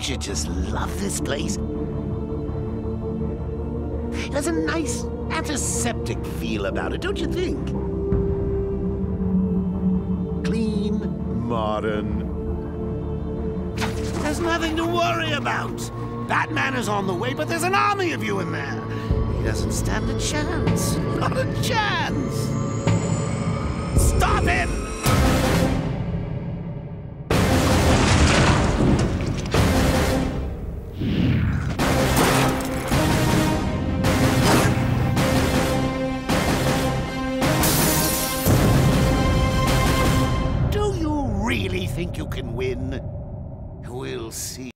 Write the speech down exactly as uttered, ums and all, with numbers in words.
Don't you just love this place? It has a nice antiseptic feel about it, don't you think? Clean, modern. There's nothing to worry about. Batman is on the way, but there's an army of you in there. He doesn't stand a chance. Not a chance. Stop him! Do you really think you can win? We'll see.